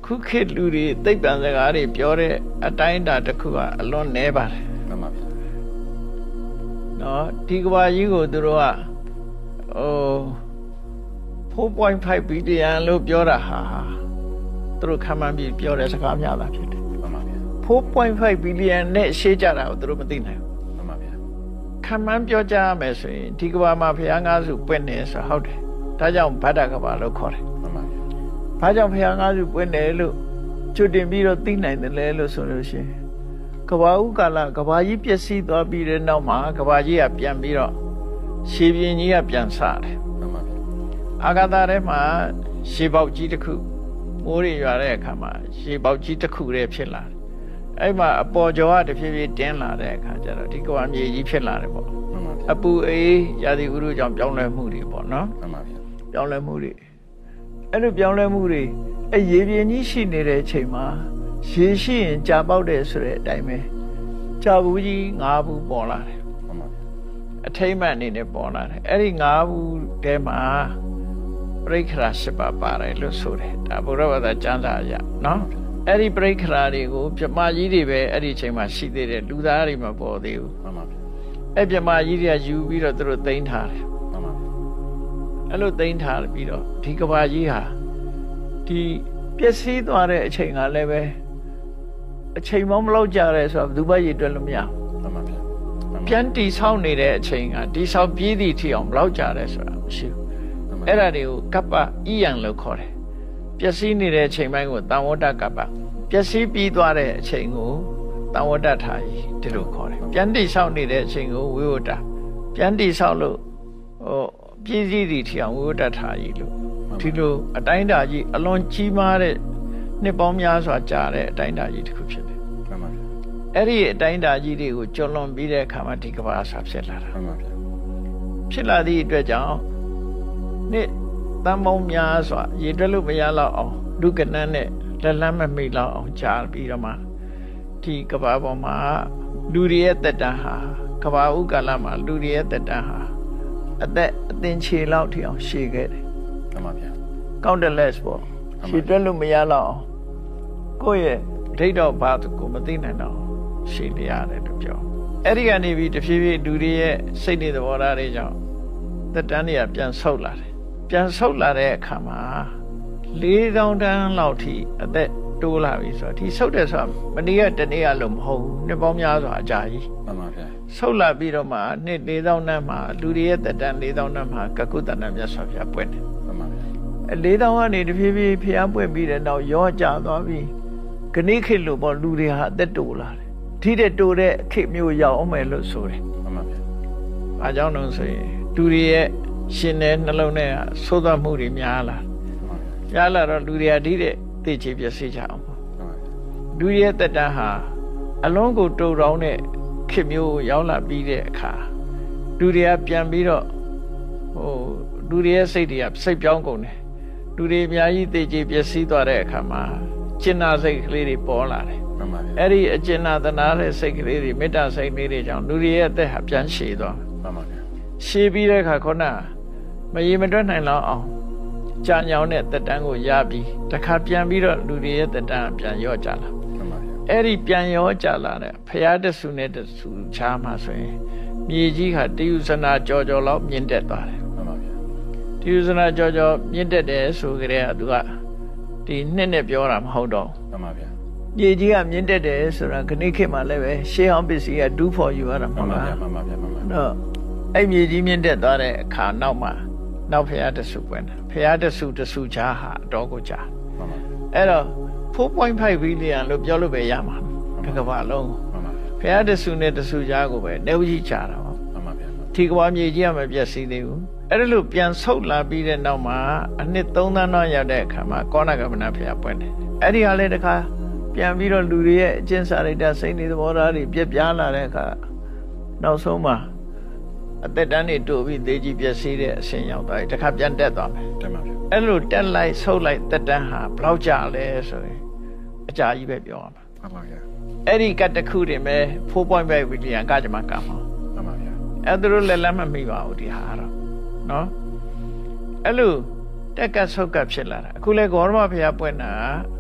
ခုခေတ်လူတွေသိပ္ပံစကားတွေပြောတဲ့အတိုင်းအတာတစ်ခုကအလွန်နည်းပါတယ်မှန်ပါဗျာနော်ဒီကဘာကြီးကိုသူတို့က4.5 billion လို့ပြောတာဟာသူတို့ခံမှန်းပြီးပြောတဲ့စကားများတာဖြစ်တယ်မှန်ပါဗျာ 4.5 billion နဲ့ရှေ့ကြတာကိုသူတို့မသိနိုင်ဘူးမှန်ပါဗျာခံမှန်းပြောကြရမယ်ဆိုရင်ဒီကဘာမှာဘုရားငါးစုပွင့်နေဆိုဟုတ်တယ်ဒါကြောင့်ဗဒ္ဒကဘာလို့ခေါ်တယ်မှန်ပါဗျာဘာကြောင့်ဘုရားငါးစုပွင့်တယ်လို့ကျွတ်တင်ပြီးတော့သိနိုင်တယ်လဲလို့ဆိုလို့ရှိရင်ကဘာဥကာလကဘာကြီးပျက်စီးသွားပြီးတဲ့နောက်မှာကဘာကြီးကပြန်ပြီးတော့ရှေးပြင်းကြီးကပြန်ဆတယ်မှန်ပါဗျာအာဂတထဲမှာရှေးပေါက်ကြီးတစ်ခုမိုးတွေရွာတဲ့အခါမှာရှေးပေါက်ကြီးတစ်ခုတည်းဖြစ်လာတယ်အဲ့မှာအပေါ်ကျော်ကတဖြည်းဖြည်းတင်းလာတဲ့အခါကျတော့ဒီကဘာမြေကြီးဖြစ်လာတယ်ပေါ့မှန်ပါဗျာအပူအေးရာသီဥတုကြောင့်ပြောင်းလဲမှုတွေပေါ့နော်မှန်ပါဗျာပြောင်းလဲမှုတွေအဲ့လိုပြောင်းလဲမှုတွေအရေပြင်းကြီးရှိနေတဲ့အချိန်မှာရေရှိရင်ကြာပေါက်တယ်ဆိုတဲ့အတိုင်းပဲကြာဘူးကြီး၅ဘူးပေါ်လာတယ်မှန်ပါဗျာအထိမ့်မှန်အနေနဲ့ပေါ်လာတယ်အဲ့ဒီ၅ဘူးထဲမှာပရိက္ခရာ၈ပါးပါတယ်လို့ဆိုတယ်ဒါဘုရားဘာသာကျမ်းစာအရနော်အဲ့ဒီပရိက္ခရာတွေကိုပြမကြီးတွေပဲအဲ့ဒီအချိန်မှာရှိသေးတယ်လူသားတွေမပေါ်သေးဘူးမှန်ပါဗျာအဲ့ပြမကြီးတွေကယူပြီးတော့သူတို့သိမ်းထားတယ်မှန်ပါဗျာအဲ့လိုသိမ်းထားပြီးတော့ဒီကဘာကြီးဟာဒီပျက်စီးသွားတဲ့အချိန်ကလည်းပဲအချိန်မလောက်ကြရဲဆိုတော့ဘယ်သူမှရည်တွက်လို့မရမှန်ပါဗျာပြန်တီဆောက်နေတဲ့အချိန်ကတီဆောက်ပြည့်သည့်ထီအောင်ဘယ်လောက်ကြရဲဆိုတာမရှိဘူးအဲ့ဒါတွေကိုကပ္ပဣယံလို့ခေါ်တယ်ပျက်စီးနေတဲ့အချိန်ပိုင်းကိုတံဝတ္တကပ္ပပျက်စီးပြီးသွားတဲ့အချိန်ကိုတံဝတ္တထာယီဒီလိုခေါ်တယ်ပြန်တီဆောက်နေတဲ့အချိန်ကိုဝိဝတ္တပြန်တီဆောက်လို့ပြည့်စည်သည့်ထီအောင်ဝိဝတ္တထာယီလို့ဒီလိုအတိုင်းတာကြီးအလွန်ကြီးမားတဲ့နှစ်ပေါင်းများစွာကြာတဲ့အတိုင်းတာကြီးတစ်ခုဖြစ်တယ်မှန်ပါဗျာအဲ့ဒီအတိုင်းတာကြီးတွေကိုကျော်လွန်ပြီးတဲ့အခါမှာဒီကဘာဆာဖြစ်လာတာမှန်ပါဗျာဖြစ်လာသည့်အတွက်ကြောင့်နှစ်တန်ပေါင်းများစွာရေတွက်လို့မရတော့အောင်လူကနန်းနဲ့လက်လန်းမမိတော့အောင်ကြာပြီးတော့မှဒီကဘာပေါ်မှာလူတွေရဲ့တက်တန်းဟာကဘာဥကာလမှာလူတွေရဲ့တက်တန်းဟာအသက်အသင်ခြေလောက်ထိအောင်ရှည်ခဲ့တယ်မှန်ပါဗျာ countless ပေါ့ရှည်တွက်လို့မရတော့အောင်ကိုယ့်ရဲ့ဒိဋ္ဌောဘာကိုမသိနိုင်တော့ရှည်လျရတယ်လို့ပြောအဲ့ဒီကနေပြီးတဖြည်းဖြည်းလူတွေရဲ့စိတ်တွေသဘောထားတွေကြောင့်သက်တမ်းတွေကပြန်ဆုတ်လာတယ်ပြန်ဆုတ်လာတဲ့အခါမှာ4000တန်းလောက်ထိအသက်တိုးလာပြီဆိုတော့ဒီဆုတ်တယ်ဆိုတာမနေ့ကတနေ့ကလို့မဟုတ်ဘူးနှစ်ပေါင်းများစွာအကြာကြီးမှန်ပါဗျာဆုတ်လာပြီးတော့မှနှစ်4000တန်းမှာလူတွေရဲ့သက်တမ်း4000တန်းမှာကကုတ္တနာမြတ်စွာဘုရားပွင့်တယ်မှန်ပါဗျာ 4000ကနေတဖြည်းဖြည်းဘုရားပွင့်ပြီးတဲ့နောက်ရောကျသွားပြီးခဏခေတ်လို့ပေါ့လူတွေဟာအသက်တိုးလာတယ်ထိတဲ့တိုးတဲ့ခေတ်မျိုးရောက်အောင်မယ်လို့ဆိုတယ်မှန်ပါဗျာ။အားကြောင့်လို့ဆိုရင်လူတွေရဲ့ရှင်တဲ့နှလုံးထဲကသိုးသွက်မှုတွေများလာ။များလာတော့လူတွေကထိတဲ့သိချေပြစေကြအောင်ပေါ့။လူရဲ့တက်တန်းဟာအလုံးကိုတူတောင်းတဲ့ခေတ်မျိုးရောက်လာပြီးတဲ့အခါလူတွေကပြန်ပြီးတော့လူတွေရဲ့စိတ်တွေကစိတ်ပြောင်းကုန်တယ်။လူတွေအများကြီးသိချေပြစီသွားတဲ့အခါမှာကျင်နာစိတ်ကလေးတွေပေါ်လာတယ်မှန်ပါဗျာအဲ့ဒီအကျဉ်းနာသနာတဲ့စိတ်ကလေးတွေမေတ္တာစိတ်လေးတွေကြောင့်လူတွေရဲ့အသက်ဟာပြန်ရှည်သွားမှန်ပါဗျာရှည်ပြီးတဲ့အခါခုနမရေမတွက်နိုင်တော့အောင်ကြာညောင်းတဲ့သက်တမ်းကိုရပြီးတခါပြန်ပြီးတော့လူတွေရဲ့သက်တမ်းပြန်ရော့ကြလာမှန်ပါဗျာအဲ့ဒီပြန်ရော့ကြလာတဲ့ဖရာတဆုနဲ့တဆုချားမှဆိုရင်မြေကြီးဟာတယုဇနာကြော်လောက်မြင့်တက်သွားတယ်မှန်ပါဗျာတယုဇနာကြော်မြင့်တက်တယ်ဆိုကြတဲ့ကသူကဒီနှစ်နဲ့ပြောတာမဟုတ်တော့မှန်ပါဗျာမြေကြီးကမြင့်တက်တယ်ဆိုတာခဏခေတ်မှာလည်းပဲရှေးအောင်ပစ္စည်းက do for you ရတာမှန်ပါဗျာမှန်ပါဗျာမှန်ပါတော့အဲ့မြေကြီးမြင့်တက်သွားတဲ့အခါနောက်မှာနောက်ဖရာတဆုပွင့်တယ်ဖရာတဆုချားဟာအတော်ကိုချားမှန်ပါအဲ့တော့ 4.5 billion လို့ပြောလို့ပဲရမှာတစ်ကမ္ဘာလုံးမှန်ပါဖရာတဆုနဲ့တဆုချားကိုပဲနေဦးကြီးချားတာပေါ့မှန်ပါဗျာဒီကမ္ဘာမြေကြီးကမပြည့်စည်သေးဘူးအဲ့ဒါလို့ပြန်ဆုတ်လာပြီးတဲ့နောက်မှာအနှစ်3သန်းတော့ရောက်တဲ့အခါမှာကောဏကမဏဖရာပွင့်တယ်အဲ့ဒီဟာလေတခါပြန်ပြီးတော့လူတွေရဲ့အကျင့်စာရိတ္တစိတ်နေသဘောထားတွေပြက်ပြားလာတဲ့အခါနောက်ဆုံးမှာအသက်တန်းတွေတိုးပြီးသေကြီးပြည့်စည်တဲ့အဆင့်ရောက်သွားပြီတခါပြန်တက်သွားမယ်တက်ပါဗျာအဲ့လိုတက်လိုက်ဆုတ်လိုက်သက်တန်းဟာဘယ်လောက်ကြာလဲဆိုရင်အကြာကြီးပဲပြောရမှာမှန်ပါဗျာအဲ့ဒီကတခုတင်ပဲ 4.5 billion ကကြမှာကမှာမှန်ပါဗျာအဲ့ဒါတို့လည်းမမိပါဘူးဒီဟာတော့နော်အဲ့လိုတက်ကဆုတ်ကဖြစ်လာတာအခုလဲဂေါရမဘုရားပွင့်တာ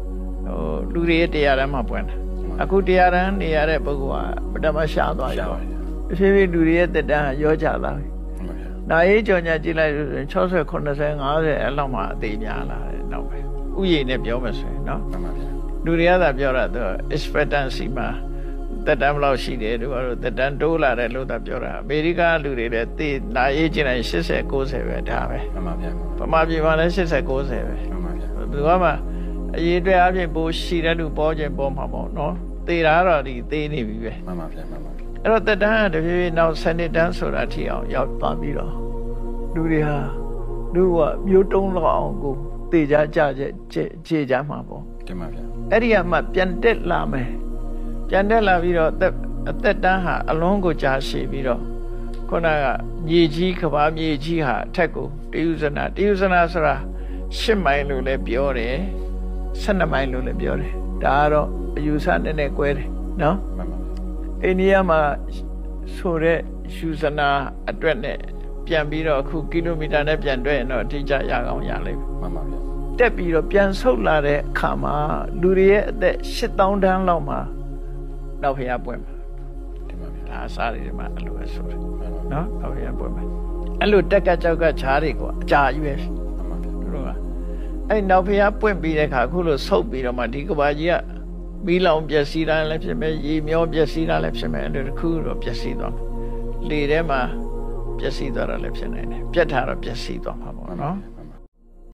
လူတွေရဲ့တရားတမ်းမှာပွင့်တာအခုတရားတမ်းနေရတဲ့ပုဂ္ဂိုလ်ကပထမရှားသွားပြီတော့ဖြည်းဖြည်းလူတွေရဲ့တက်တန်းရောကြလာပြီနာရေးကြော်ညာကြည့်လိုက်လို့ဆိုရင်60 90 50အဲ့လောက်မှအသေးများလာတယ်တော့ပဲဥယျာဉ်နဲ့ပြောမယ်ဆိုရင်နော်လူတွေကသာပြောတာသူ expectancy မှာတက်တန်းဘလောက်ရှိတယ်သူကတော့တက်တန်းတိုးလာတယ်လို့သာပြောတာအမေရိကလူတွေလည်းသိနာရေးကျင်တိုင်း80 90ပဲဒါပဲမှန်ပါဗျာဗမာပြည်မှာလည်း80 90ပဲမှန်ပါဗျာဘယ်မှာအရေးအတွက်အပြင်ပိုးရှိတဲ့လူပေါ်ခြင်းပေါ်မှာပေါ့နော်သေတာတော့ဒီသေနေပြီပဲမှန်ပါဗျာမှန်ပါအဲ့တော့တက်တန်းကတဖြည်းဖြည်းနောက်စနစ်တန်းဆိုတာထိအောင်ရောက်သွားပြီးတော့လူတွေဟာလူကမျိုးတုံးလောက်အောင်ကိုသေကြကြခြေကြမှာပေါ့တင်ပါဗျာအဲ့ဒီကမှပြန်တက်လာမယ်ပြန်တက်လာပြီးတော့အသက်တန်းဟာအလွန်ကိုကြာရှည်ပြီးတော့ခုနကမြေကြီးကဘာမြေကြီးဟာအထက်ကိုတယုဇနာဆိုတာ10မိုင်လို့လည်းပြောတယ်12မိုင်လို့လည်းပြောတယ်ဒါကတော့အယူဆနဲ့နဲ့ကွဲတယ်နော်အိန္ဒိယမှာဆိုတဲ့ယူဇနာအတွက်နဲ့ပြန်ပြီးတော့အခုကီလိုမီတာနဲ့ပြန်တွဲရင်တော့အထိကျရအောင်ရလိမ့်မယ်မှန်ပါဗျာတက်ပြီးတော့ပြန်ဆုတ်လာတဲ့အခါမှာလူတွေရဲ့အသက်8000တန်းလောက်မှာနောက်ဖျားပွင့်မှာဒီမှာဒါအစားတွေမှာအဲ့လိုပဲဆိုတယ်နော်နောက်ဖျားပွင့်မှာအဲ့လိုတက်ကကြောက်ကခြားတွေကိုအကြာရွယ်မှန်ပါဗျာတို့ကအဲ့နောက်ဖျားပွင့်ပြီးတဲ့အခါအခုလိုဆုတ်ပြီးတော့မှဒီကဘာကြီးကမီးလောင်ပျက်စီးတာလည်းဖြစ်မယ်ရေမျောပျက်စီးတာလည်းဖြစ်မယ်အဲ့လိုတစ်ခုတော့ပျက်စီးသွားမယ်လေထဲမှာပျက်စီးသွားတာလည်းဖြစ်နိုင်တယ်ပြတ်ထားတော့ပျက်စီးသွားမှာပေါ့နော်